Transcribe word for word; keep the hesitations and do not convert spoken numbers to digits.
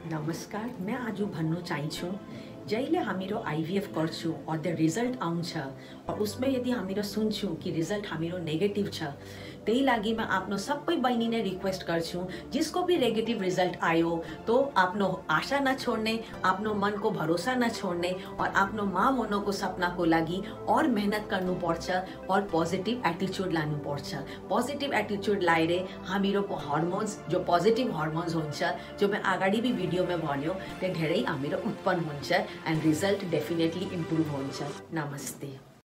नमस्कार, मैं आज भन्नु चाहन्छु जहिले हामीरो आईवीएफ गर्छु और द रिजल्ट आउँछ और उसमें यदि हामीरो सुन्छु कि रिजल्ट हामीरो नेगेटिभ छ, त्यही लागि मैं आफ्नो सबै बहिनी ने रिक्वेस्ट गर्छु जिसको भी नेगेटिव रिजल्ट आयो तो आफ्नो आशा न छोड्ने, आफ्नो मन को भरोसा न छोड्ने और आफ्नो माँ होने को सपना को लागि और मेहनत गर्नु पर्छ और पॉजिटिव एटीट्यूड लानु पर्छ। पॉजिटिव एटीट्यूड लाएर हामीरो हर्मोन्स जो पॉजिटिव हर्मोन्स हुन्छ, जो मैं अगाडि भी भिडियो में भन्यो, त्यो धेरै हामीरो उत्पन्न हुन्छ एंड रिजल्ट डेफिनेटली इम्प्रूव हुन्छ। नमस्ते।